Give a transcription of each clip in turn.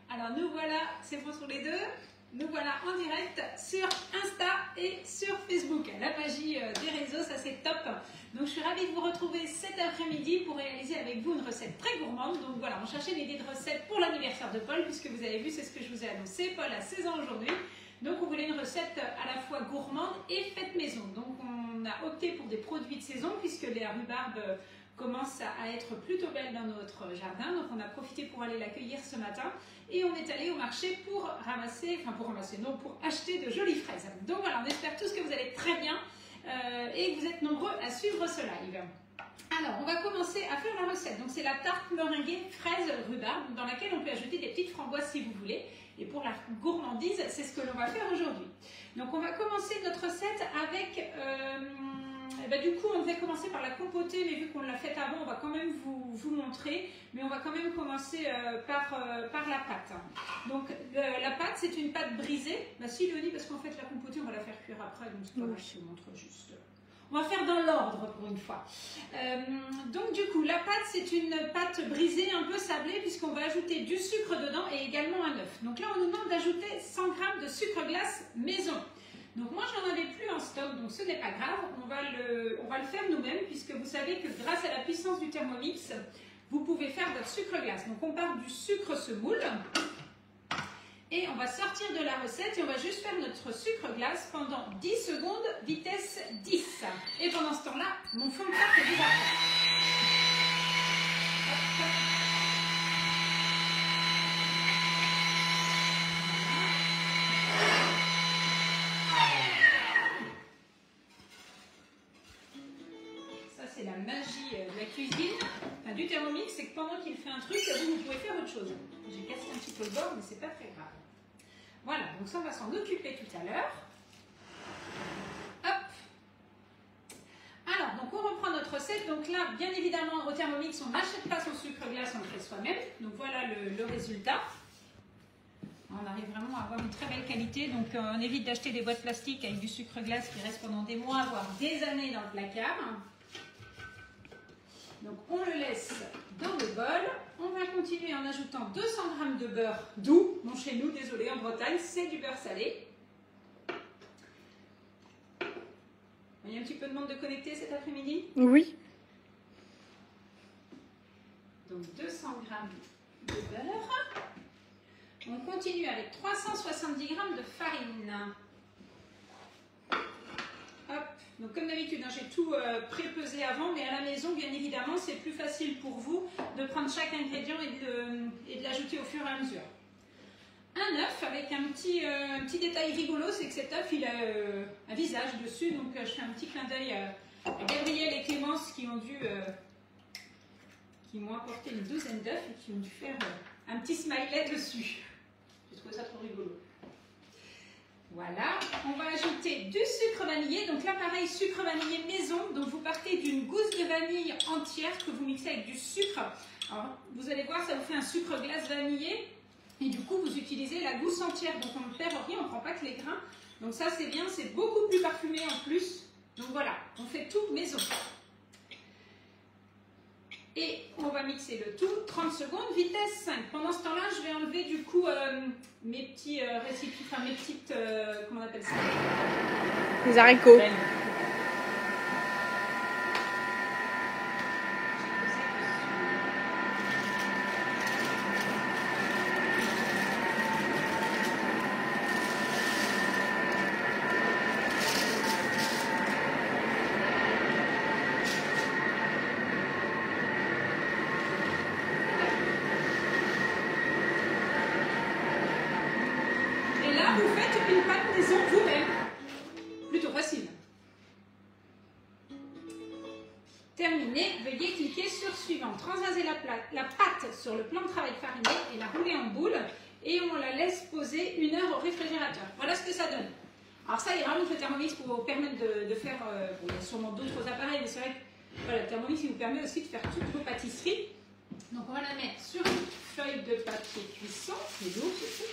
Alors nous voilà, c'est bon sur les deux. Nous voilà en direct sur Insta et sur Facebook. La magie des réseaux, ça c'est top. Donc je suis ravie de vous retrouver cet après-midi pour réaliser avec vous une recette très gourmande. Donc voilà, on cherchait l'idée de recette pour l'anniversaire de Paul, puisque vous avez vu, c'est ce que je vous ai annoncé. Paul a 16 ans aujourd'hui. Donc on voulait une recette à la fois gourmande et faite maison. Donc on a opté pour des produits de saison, puisque les rhubarbes commence à être plutôt belle dans notre jardin, donc on a profité pour aller l'accueillir ce matin et on est allé au marché pour acheter de jolies fraises. Donc voilà, on espère tous que vous allez très bien et que vous êtes nombreux à suivre ce live. Alors, on va commencer à faire la recette. Donc c'est la tarte meringuée fraise rhubarbe dans laquelle on peut ajouter des petites framboises si vous voulez. Et pour la gourmandise, c'est ce que l'on va faire aujourd'hui. Donc on va commencer notre recette avec... du coup, on devait commencer par la compoter, mais vu qu'on l'a faite avant, on va quand même vous montrer. Mais on va quand même commencer par la pâte. Donc, la pâte, c'est une pâte brisée. Bah si, Léonie, parce qu'en fait, la compotée, on va la faire cuire après. Donc, c'est pas grave, je te montre juste. On va faire dans l'ordre pour une fois. Donc, du coup, la pâte, c'est une pâte brisée, un peu sablée, puisqu'on va ajouter du sucre dedans et également un œuf. Donc là, on nous demande d'ajouter 100 g de sucre glace maison. Donc moi j'en avais plus en stock, donc ce n'est pas grave, on va le faire nous-mêmes puisque vous savez que grâce à la puissance du Thermomix, vous pouvez faire votre sucre glace. Donc on part du sucre semoule et on va sortir de la recette et on va juste faire notre sucre glace pendant 10 secondes, vitesse 10. Et pendant ce temps-là, mon fond de tarte est déjà prêt. C'est la magie de la cuisine, enfin, du Thermomix, c'est que pendant qu'il fait un truc, vous pouvez faire autre chose. J'ai cassé un petit peu le bord, mais c'est pas très grave. Voilà, donc ça on va s'en occuper tout à l'heure. Hop. Alors, donc on reprend notre recette. Donc là, bien évidemment, au Thermomix, on n'achète pas son sucre glace, on le fait soi-même. Donc voilà le résultat. On arrive vraiment à avoir une très belle qualité. Donc on évite d'acheter des boîtes plastiques avec du sucre glace qui reste pendant des mois, voire des années dans le placard. Donc on le laisse dans le bol. On va continuer en ajoutant 200 g de beurre doux. Bon, chez nous, désolé, en Bretagne, c'est du beurre salé. Il y a un petit peu de monde de connecter cet après-midi? Oui. Donc 200 g de beurre. On continue avec 370 g de farine. Hop. Donc comme d'habitude, j'ai tout pré-pesé avant, mais à la maison, bien évidemment, c'est plus facile pour vous de prendre chaque ingrédient et de l'ajouter au fur et à mesure. Un œuf avec un petit détail rigolo, c'est que cet œuf, il a un visage dessus, donc je fais un petit clin d'œil à Gabriel et Clémence qui m'ont apporté une douzaine d'œufs et qui ont dû faire un petit smiley dessus. J'ai trouvé ça trop rigolo. Voilà, on va ajouter du sucre vanillé. Donc là, pareil, sucre vanillé maison. Donc vous partez d'une gousse de vanille entière que vous mixez avec du sucre. Alors, vous allez voir, ça vous fait un sucre glace vanillé. Et du coup, vous utilisez la gousse entière. Donc on ne perd rien, on ne prend pas que les grains. Donc ça, c'est bien, c'est beaucoup plus parfumé en plus. Donc voilà, on fait tout maison. Et on va mixer le tout, 30 secondes, vitesse 5. Pendant ce temps-là, je vais enlever du coup mes petits récipients, enfin mes petites, comment on appelle ça? Les haricots. Vous faites une pâte maison vous-même. Plutôt facile. Terminé, veuillez cliquer sur suivant. Transvaser la pâte sur le plan de travail fariné et la rouler en boule et on la laisse poser 1 heure au réfrigérateur. Voilà ce que ça donne. Alors ça, il y a vraiment le Thermomix pour vous permettre de faire, bon, il y a sûrement d'autres appareils, mais c'est vrai que voilà, le Thermomix il vous permet aussi de faire toutes vos pâtisseries. Donc on va la mettre sur une feuille de papier cuisson, c'est lourd ceci.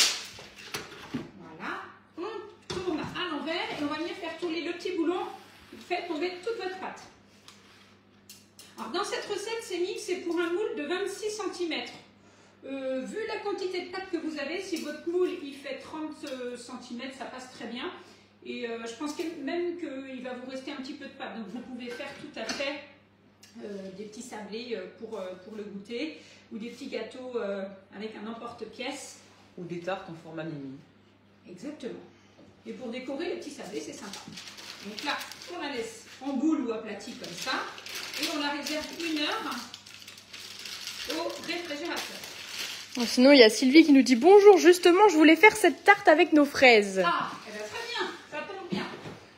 Voilà, on tourne à l'envers et on va venir faire tourner le petit boulon qui fait tomber toute votre pâte. Alors dans cette recette, c'est mis, c'est pour un moule de 26 cm. Vu la quantité de pâte que vous avez, si votre moule il fait 30 cm, ça passe très bien. Et je pense même qu'il va vous rester un petit peu de pâte. Donc vous pouvez faire tout à fait des petits sablés pour le goûter, ou des petits gâteaux avec un emporte-pièce. Ou des tartes en format mini. Exactement. Et pour décorer les petits sablés, c'est sympa. Donc là, on la laisse en boule ou aplatie comme ça. Et on la réserve 1 heure au réfrigérateur. Bon, sinon, il y a Sylvie qui nous dit bonjour, justement, je voulais faire cette tarte avec nos fraises. Ah, eh bien, très bien, ça tombe bien.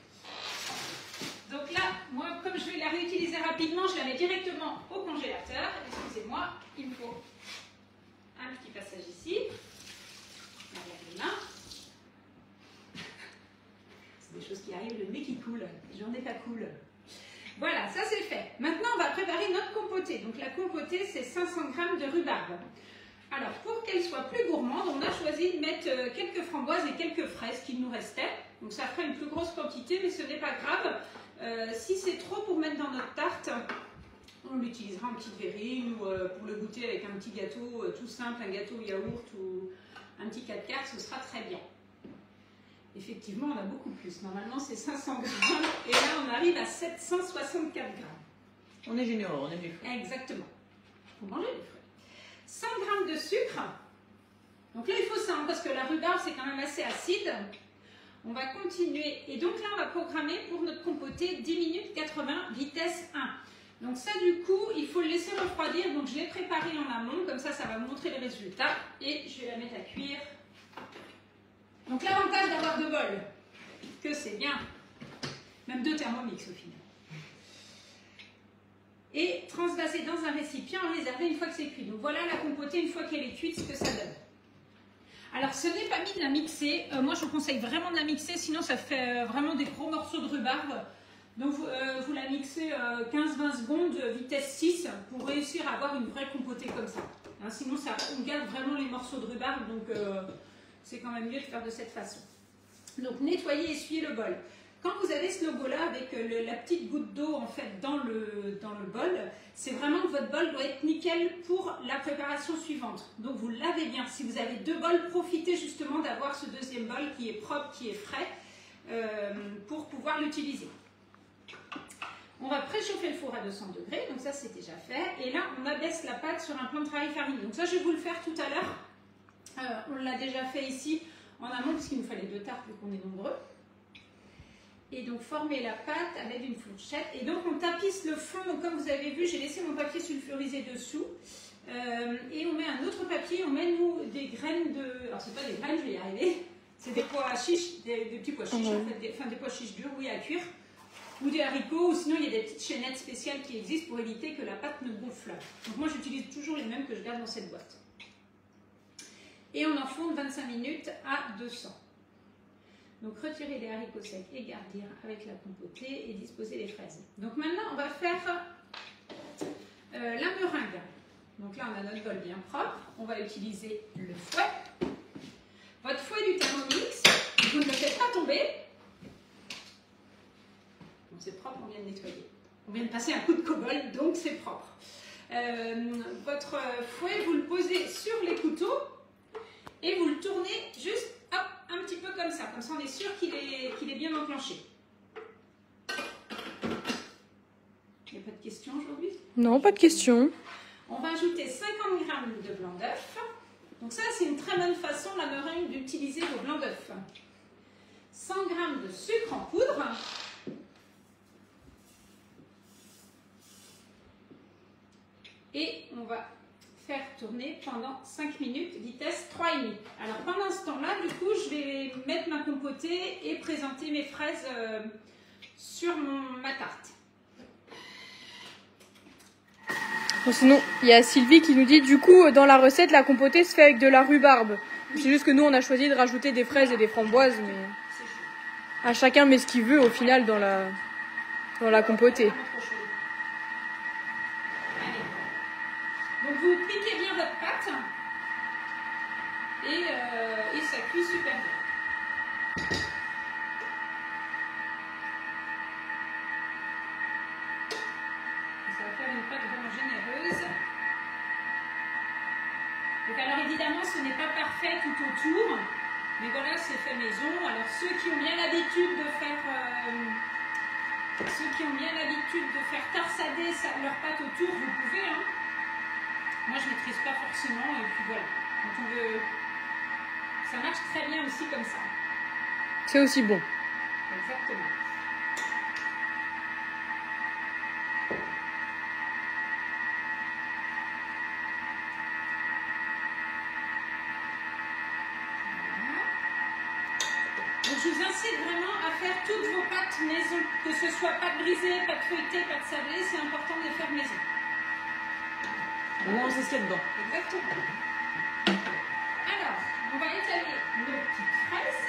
Donc là, moi, comme je vais la réutiliser rapidement, je la mets directement au congélateur. Excusez-moi, il me faut un petit passage ici. C'est des choses qui arrivent, le nez qui coule, j'en ai pas cool. Voilà, ça c'est fait. Maintenant, on va préparer notre compotée. Donc la compotée, c'est 500 g de rhubarbe. Alors, pour qu'elle soit plus gourmande, on a choisi de mettre quelques framboises et quelques fraises qui nous restaient. Donc ça ferait une plus grosse quantité, mais ce n'est pas grave. Si c'est trop pour mettre dans notre tarte, on l'utilisera en petite verrine ou pour le goûter avec un petit gâteau tout simple, un gâteau au yaourt ou un petit 4 quarts, ce sera très bien. Effectivement, on a beaucoup plus. Normalement, c'est 500 g et là, on arrive à 764 g. On est généreux, on aime les fruits. Exactement. Faut manger les fruits. 100 g de sucre. Donc là, il faut ça, hein, parce que la rhubarbe, c'est quand même assez acide. On va continuer. Et donc là, on va programmer pour notre compotée 10 minutes 80, vitesse 1. Donc ça, du coup, il faut le laisser refroidir. Donc je l'ai préparé en amont, comme ça, ça va vous montrer les résultats. Et je vais la mettre à cuire. Donc l'avantage d'avoir 2 bols, que c'est bien. Même 2 Thermomix au final. Et transvaser dans un récipient et réserver une fois que c'est cuit. Donc voilà la compotée une fois qu'elle est cuite, ce que ça donne. Alors ce n'est pas mis de la mixer. Moi je vous conseille vraiment de la mixer, sinon ça fait vraiment des gros morceaux de rhubarbe. Donc vous la mixez 15-20 secondes, vitesse 6, pour réussir à avoir une vraie compotée comme ça. Hein, sinon on garde vraiment les morceaux de rhubarbe, donc c'est quand même mieux de faire de cette façon. Donc nettoyer et essuyer le bol. Quand vous avez ce logo-là avec la petite goutte d'eau en fait dans le bol, c'est vraiment que votre bol doit être nickel pour la préparation suivante. Donc vous lavez bien. Si vous avez 2 bols, profitez justement d'avoir ce deuxième bol qui est propre, qui est frais, pour pouvoir l'utiliser. On va préchauffer le four à 200 degrés, donc ça c'est déjà fait. Et là on abaisse la pâte sur un plan de travail farine. Donc ça je vais vous le faire tout à l'heure. On l'a déjà fait ici en amont parce qu'il nous fallait 2 tartes vu qu'on est nombreux. Et donc former la pâte avec une fourchette. Et donc on tapisse le fond. Donc comme vous avez vu, j'ai laissé mon papier sulfurisé dessous. Et on met un autre papier. On met nous des graines de... Alors c'est pas des graines, je vais y arriver. C'est des pois chiches, des petits pois chiches, en fait, des pois chiches durs, oui, à cuire. Ou des haricots, ou sinon il y a des petites chaînettes spéciales qui existent pour éviter que la pâte ne gonfle. Donc moi j'utilise toujours les mêmes que je garde dans cette boîte. Et on enfonce 25 minutes à 200. Donc retirer les haricots secs et garnir avec la compotée et disposer les fraises. Donc maintenant on va faire la meringue. Donc là on a notre bol bien propre. On va utiliser le fouet. Votre fouet du Thermomix, vous ne le faites pas tomber. Donc c'est propre, on vient de nettoyer. On vient de passer un coup de cobolde, donc c'est propre. Votre fouet, vous le posez sur les couteaux et vous le tournez juste hop, un petit peu comme ça on est sûr qu'il est bien enclenché. Il n'y a pas de questions aujourd'hui? Non, pas de questions. On va ajouter 50 g de blanc d'œuf. Donc ça, c'est une très bonne façon, la meringue, d'utiliser vos blancs d'œuf. 100 g de sucre en poudre. Et on va faire tourner pendant 5 minutes, vitesse 3,5. Alors pendant ce temps-là, du coup, je vais mettre ma compotée et présenter mes fraises sur ma tarte. Bon, sinon, il y a Sylvie qui nous dit, du coup, dans la recette, la compotée se fait avec de la rhubarbe. C'est juste que nous, on a choisi de rajouter des fraises et des framboises, mais à chacun met ce qu'il veut, au final, dans la compotée. Donc vous piquez bien votre pâte et ça cuit super bien. Ça va faire une pâte vraiment généreuse. Donc alors évidemment, ce n'est pas parfait tout autour, mais voilà, c'est fait maison. Alors ceux qui ont bien l'habitude de faire tarsader leurs pâtes autour, vous pouvez. Hein. Moi, je ne maîtrise pas forcément, et puis voilà. Quand on veut, ça marche très bien aussi comme ça. C'est aussi bon. Exactement. Donc je vous incite vraiment à faire toutes vos pâtes maison, que ce soit pâte brisée, pâte feuilletée, pâte sablée, c'est important de les faire maison. Au moins on sait ce qu'il y a dedans. Exactement. Alors, on va étaler nos petites fraises.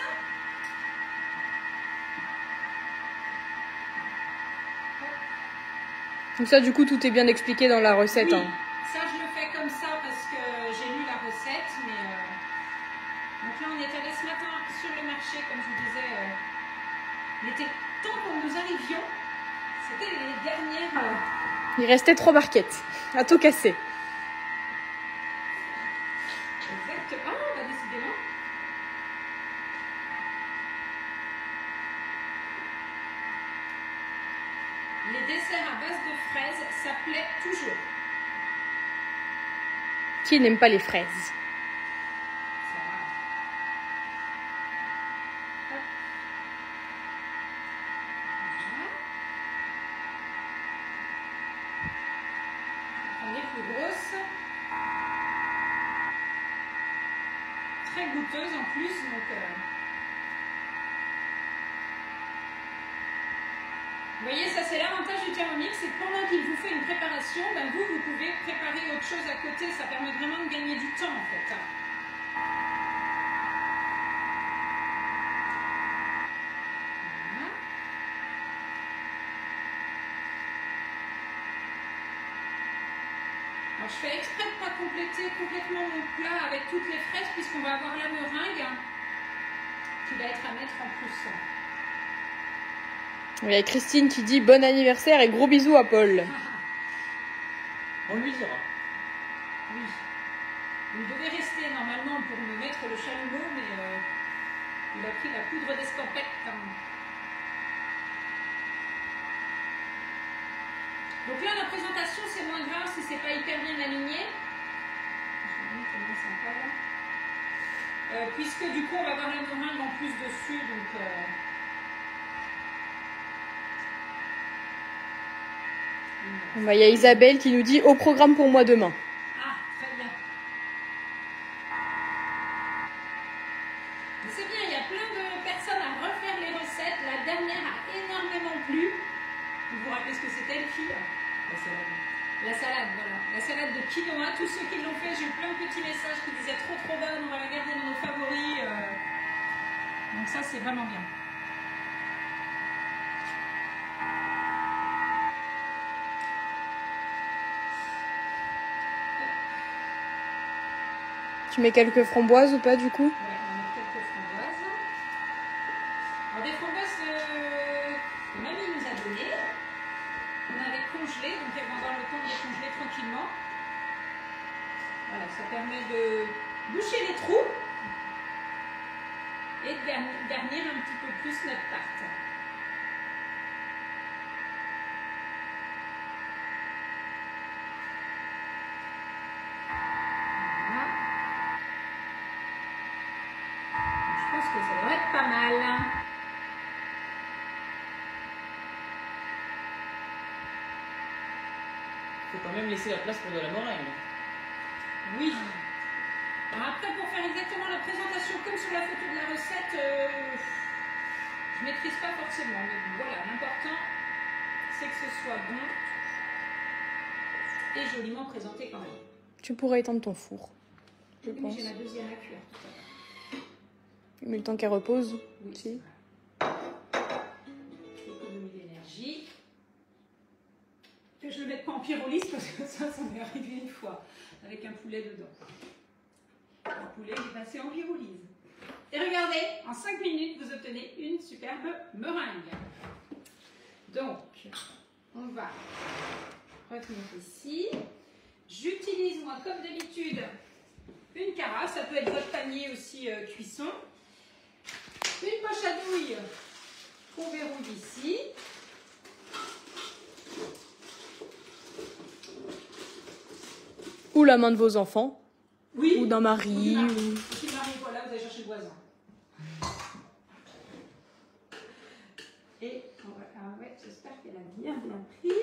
Donc ça, du coup, tout est bien expliqué dans la recette. Oui, hein. ça je le fais comme ça parce que j'ai lu la recette, mais donc là on est allé ce matin sur le marché, comme je vous disais, il était temps que nous arrivions, c'était les dernières... Il restait 3 barquettes à tout casser. Exactement, ah, bah décidément. Les desserts à base de fraises, ça plaît toujours. Qui n'aime pas les fraises? Ça va. Hop. Voilà. On est plus grosse. Très goûteuse en plus, donc... Vous voyez, ça c'est l'avantage du Thermomix, c'est que pendant qu'il vous fait une préparation, ben vous pouvez préparer autre chose à côté, ça permet vraiment de gagner du temps en fait. Voilà. Alors je fais exprès de ne pas compléter complètement mon plat avec toutes les fraises puisqu'on va avoir la meringue qui va être à mettre en plus. Il y a Christine qui dit bon anniversaire et gros bisous à Paul. On lui dira. Oui. Il devait rester normalement pour me mettre le chalumeau, mais il a pris la poudre d'escampette. Donc là, la présentation, c'est moins grave si c'est pas hyper bien aligné. Puisque du coup, on va avoir la meringue en plus dessus, donc... Bon, bah, y a Isabelle qui nous dit au programme pour moi demain. Ah, très bien. C'est bien, il y a plein de personnes à refaire les recettes. La dernière a énormément plu. Vous vous rappelez ce que c'était, les filles? La salade. La salade, voilà. La salade de quinoa. Tous ceux qui l'ont fait, j'ai eu plein de petits messages qui disaient trop bonne, on va la garder dans nos favoris. Donc ça, c'est vraiment bien. Tu mets quelques framboises ou pas du coup? Ouais, on met quelques framboises. Alors des framboises que mamie nous a données. On avait congelé, donc elles vont avoir le temps de les congeler tranquillement. Voilà, ça permet de boucher les trous et de garnir un petit peu plus notre tarte. Voilà. Je pense que ça devrait être pas mal. Faut quand même laisser la place pour de la meringue. Oui. Alors après, pour faire exactement la présentation comme sur la photo de la recette, je ne maîtrise pas forcément. Mais bon, voilà, l'important, c'est que ce soit bon et joliment présenté quand même. Tu pourrais éteindre ton four, je Oui, pense. j'ai ma deuxième à cuire tout à l'heure. Mais le temps qu'elle repose Oui. aussi. Économie d'énergie. Que je ne le mette pas en pyrolyse parce que ça m'est arrivé une fois avec un poulet dedans. Le poulet est passé en pyrolyse. Et regardez, en 5 minutes, vous obtenez une superbe meringue. Donc, on va retenir ici. J'utilise, moi, comme d'habitude, une Voilà, ça peut être votre panier aussi cuisson. Une poche à douille qu'on verrouille ici. Ou la main de vos enfants. Oui. Ou d'un mari. Ou si le mari, voilà, vous allez chercher le voisin. Et ouais, j'espère qu'elle a bien pris.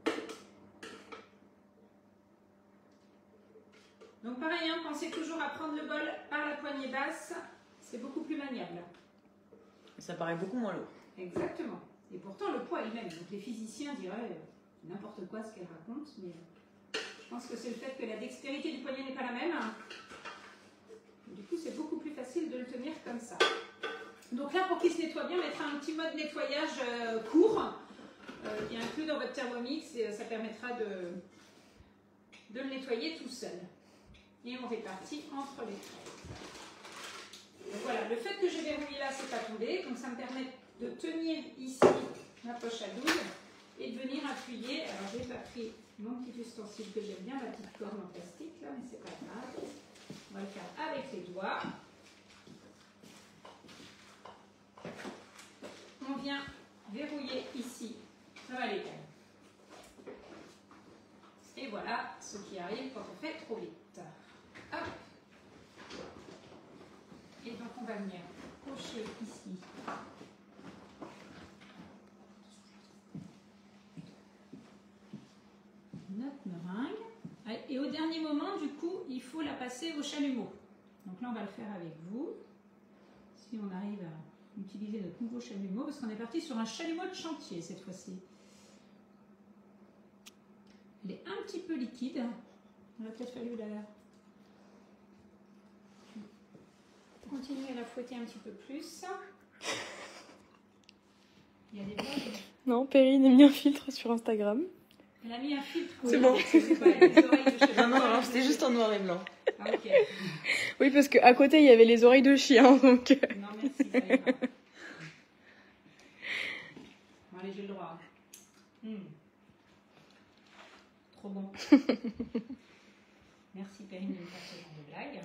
Donc pareil, hein, pensez toujours à prendre le bol par la poignée basse. C'est beaucoup plus maniable. Ça paraît beaucoup moins lourd. Exactement. Et pourtant, le poids est le même. Donc les physiciens diraient n'importe quoi ce qu'elle raconte, mais je pense que c'est le fait que la dextérité du poignet n'est pas la même. Du coup, c'est beaucoup plus facile de le tenir comme ça. Donc là, pour qu'il se nettoie bien, mettre un petit mode nettoyage court qui est inclus dans votre Thermomix et ça permettra de le nettoyer tout seul. Et on répartit entre les traits. Donc voilà, le fait que je verrouille là, c'est pas tombé, donc ça me permet de tenir ici ma poche à douille et de venir appuyer. Alors j'ai pas pris mon petit ustensile que j'aime bien, ma petite corne en plastique là, mais c'est pas grave. On va le faire avec les doigts. On vient verrouiller ici, ça va aller calme. Et voilà ce qui arrive quand on fait trop vite. Hop. Et donc on va venir cocher ici notre meringue. Et au dernier moment, du coup, il faut la passer au chalumeau. Donc là, on va le faire avec vous. Si on arrive à utiliser notre nouveau chalumeau, parce qu'on est parti sur un chalumeau de chantier cette fois-ci. Il est un petit peu liquide. On va peut-être fallu continuer à la fouetter un petit peu plus. Il y a des blagues. Non, Perrine a mis un filtre sur Instagram. Elle a mis un filtre. C'est bon. C'est pas les oreilles de chien. Non, c'était juste en noir et blanc. Ah, ok. Oui, parce qu'à côté, il y avait les oreilles de chien, donc... Non, merci, ça ira. Bon, allez, j'ai le droit. Trop bon. Merci, Perrine, de me faire ce genre de blague.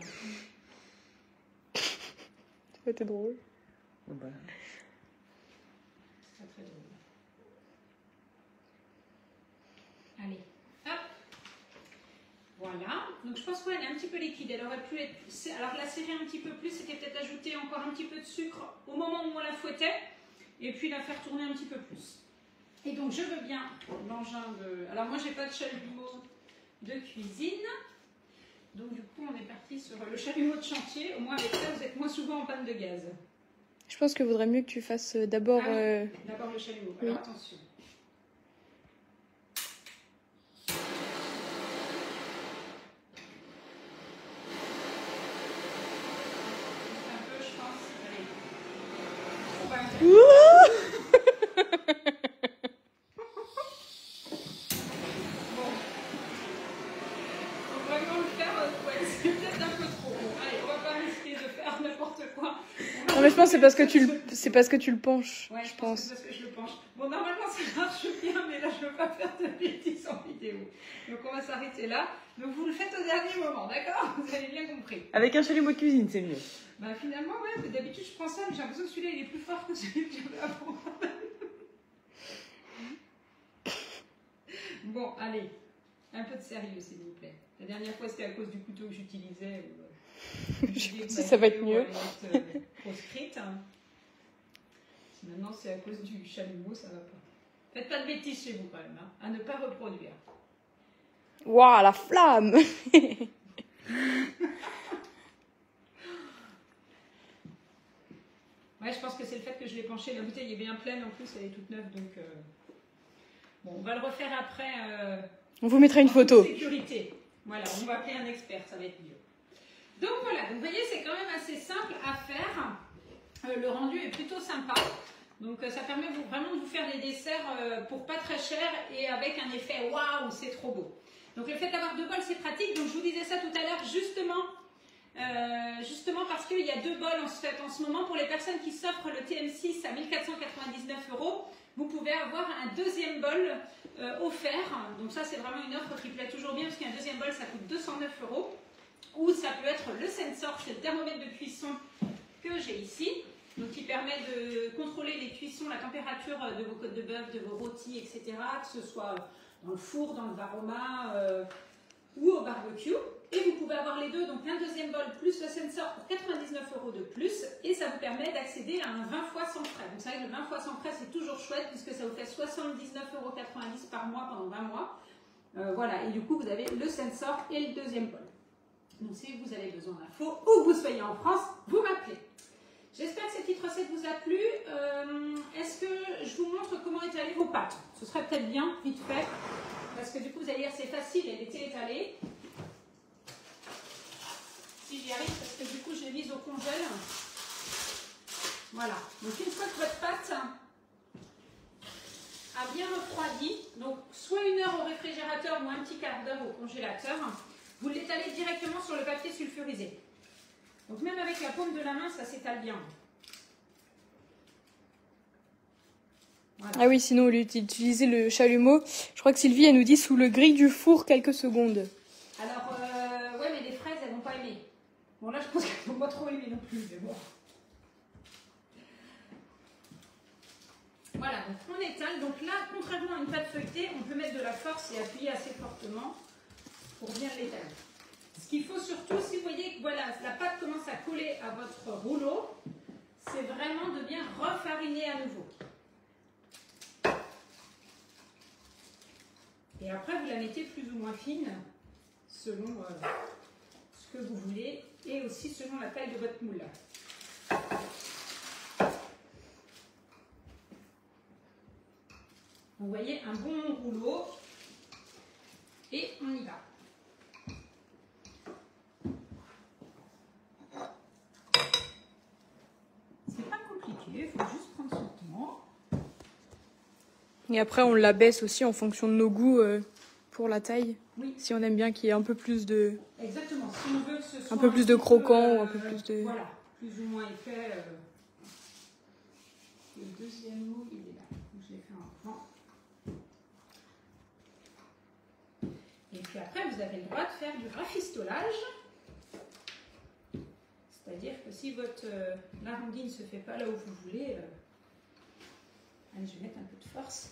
C'était drôle. Bon, bah. C'est très drôle. Allez, hop. Voilà. Donc je pense qu'elle est un petit peu liquide. Elle aurait pu être. Alors la serrer un petit peu plus, c'était peut-être ajouter encore un petit peu de sucre au moment où on la fouettait, et puis la faire tourner un petit peu plus. Et donc je veux bien l'engin de. Alors moi j'ai pas de chalumeau de cuisine. Donc du coup on est parti sur le chalumeau de chantier. Au moins avec ça vous êtes moins souvent en panne de gaz. Je pense que vaudrait mieux que tu fasses d'abord... D'abord le chalumeau. Alors Oui. attention. Un peu je pense. Allez. On va vraiment le faire, ouais, c'est peut-être un peu trop. Bon, allez, on va pas risquer de faire n'importe quoi. Non, mais je pense que c'est parce que tu le penches, Ouais, je je pense pense. que c'est parce que je le penche. Bon, normalement ça marche bien, mais là je veux pas faire de bêtises en vidéo. Donc on va s'arrêter là. Donc vous le faites au dernier moment, d'accord? Vous avez bien compris. Avec un chalumeau de cuisine, c'est mieux. Bah finalement, ouais, d'habitude je prends ça, mais j'ai l'impression que celui-là il est plus fort que celui que j'avais avant. Bon, allez, un peu de sérieux s'il vous plaît. La dernière fois c'était à cause du couteau que j'utilisais. Je pense que ça va être mieux. Proscrite. Maintenant c'est à cause du chalumeau, ça va pas. Faites pas de bêtises chez vous quand même, hein, à ne pas reproduire. Waouh, la flamme! Ouais, je pense que c'est le fait que je l'ai penché. La bouteille est bien pleine en plus, elle est toute neuve, donc bon, on va le refaire après. On vous mettra une En photo. toute sécurité. Voilà, on va appeler un expert, ça va être mieux. Donc voilà, vous voyez, c'est quand même assez simple à faire. Le rendu est plutôt sympa. Donc ça permet vraiment de vous faire des desserts pour pas très cher et avec un effet waouh, c'est trop beau. Donc le fait d'avoir deux bols, c'est pratique. Donc je vous disais ça tout à l'heure justement parce qu'il y a deux bols en ce moment. Pour les personnes qui s'offrent le TM6 à 1499 €, vous pouvez avoir un deuxième bol offert. Donc ça, c'est vraiment une offre qui plaît toujours bien parce qu'un deuxième bol, ça coûte 209 €. ou ça peut être le sensor, c'est le thermomètre de cuisson que j'ai ici, donc qui permet de contrôler les cuissons, la température de vos côtes de bœuf, de vos rôtis, etc., que ce soit dans le four, dans le Varoma ou au barbecue. Et vous pouvez avoir les deux, donc un deuxième bol plus le sensor pour 99 € de plus, et ça vous permet d'accéder à un 20 fois sans frais. Donc c'est vrai que le 20 fois sans frais c'est toujours chouette puisque ça vous fait 79,90 € par mois pendant 20 mois. Voilà, et du coup vous avez le sensor et le deuxième bol. Donc si vous avez besoin d'infos, où que vous soyez en France, vous m'appelez. J'espère que cette petite recette vous a plu. Est-ce que je vous montre comment étaler vos pâtes? Ce serait peut-être bien, vite fait, parce que du coup vous allez dire c'est facile, elle était étalée. Si j'y arrive, parce que du coup je l'ai mise au congèle. Voilà, donc une fois que votre pâte a bien refroidi, donc soit 1 heure au réfrigérateur ou un petit quart d'heure au congélateur, vous l'étalez directement sur le papier sulfurisé. Donc même avec la paume de la main, ça s'étale bien. Voilà. Ah oui, sinon au lieu d'utiliser le chalumeau, je crois que Sylvie elle nous dit sous le grill du four quelques secondes. Alors, ouais, mais les fraises, elles vont pas aimer. Bon, là, je pense qu'elles vont pas trop aimer non plus, mais bon. Voilà, donc on étale. Donc là, contrairement à une pâte feuilletée, on peut mettre de la force et appuyer assez fortement pour bien l'étaler. Ce qu'il faut surtout, si vous voyez que voilà, la pâte commence à coller à votre rouleau, c'est vraiment de bien refariner à nouveau. Et après, vous la mettez plus ou moins fine, selon ce que vous voulez, et aussi selon la taille de votre moule. Vous voyez, un bon rouleau, et on y va. C'est pas compliqué, il faut juste prendre son temps. Et après on l'abaisse aussi en fonction de nos goûts pour la taille. Oui. Si on aime bien qu'il y ait un peu plus de... Exactement, si on veut que ce soit un peu plus de petit croquant ou un peu plus de... Voilà, plus ou moins épais. Le deuxième mot, il est là. Donc, je l'ai fait en plan. Et puis après, vous avez le droit de faire du rafistolage. C'est-à-dire que si votre l'arrondine ne se fait pas là où vous voulez, allez, je vais mettre un peu de force.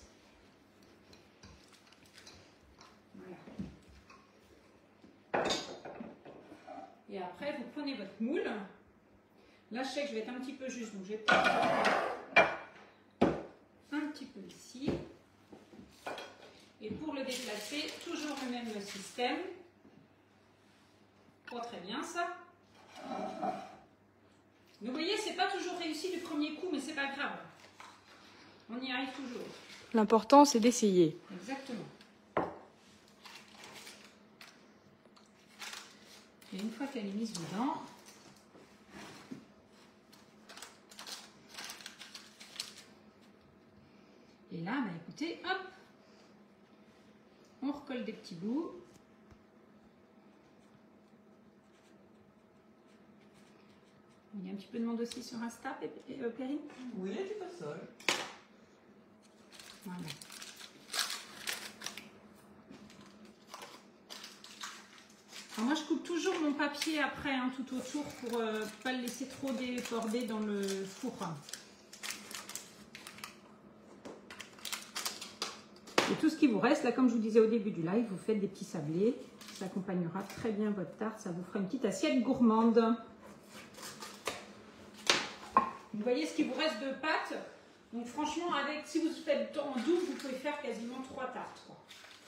Voilà. Et après, vous prenez votre moule. Là, je sais que je vais être un petit peu juste, donc je vais peut-être un petit peu ici. Et pour le déplacer, toujours le même système. Pas très bien ça. Vous voyez, c'est pas toujours réussi du premier coup, mais c'est pas grave. On y arrive toujours. L'important, c'est d'essayer. Exactement. Et une fois qu'elle est mise dedans, et là, bah écoutez, hop, on recolle des petits bouts. Il y a un petit peu de monde aussi sur Insta, Perrine. Oui, elle est pas seule. Voilà. Alors moi, je coupe toujours mon papier après, hein, tout autour, pour ne pas le laisser trop déborder dans le four. Et tout ce qui vous reste, là, comme je vous disais au début du live, vous faites des petits sablés. Ça accompagnera très bien votre tarte. Ça vous fera une petite assiette gourmande. Vous voyez ce qui vous reste de pâte. Donc franchement, avec, si vous faites en double, vous pouvez faire quasiment 3 tartes, quoi.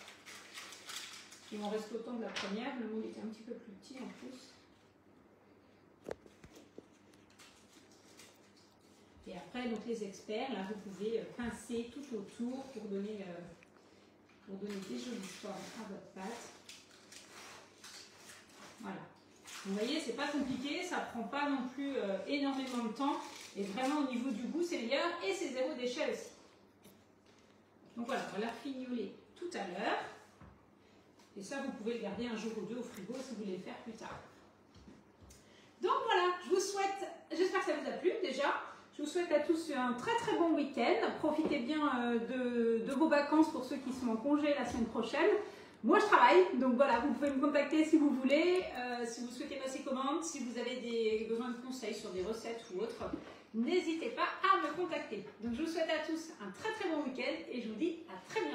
Il m'en reste autant de la première. Le moule était un petit peu plus petit en plus. Et après, donc les experts, là, vous pouvez pincer tout autour pour donner des jolies formes à votre pâte. Voilà. Vous voyez, c'est pas compliqué, ça prend pas non plus énormément de temps. Et vraiment, au niveau du goût, c'est meilleur et c'est 0 déchet aussi. Donc voilà, on va la fignoler tout à l'heure. Et ça, vous pouvez le garder un jour ou deux au frigo si vous voulez le faire plus tard. Donc voilà, je vous souhaite, j'espère que ça vous a plu déjà. Je vous souhaite à tous un très très bon week-end. Profitez bien de vos vacances pour ceux qui sont en congé la semaine prochaine. Moi, je travaille, donc voilà, vous pouvez me contacter si vous voulez. Si vous souhaitez demande, si vous avez besoin de conseils sur des recettes ou autres, n'hésitez pas à me contacter. Donc je vous souhaite à tous un très très bon week-end et je vous dis à très bientôt.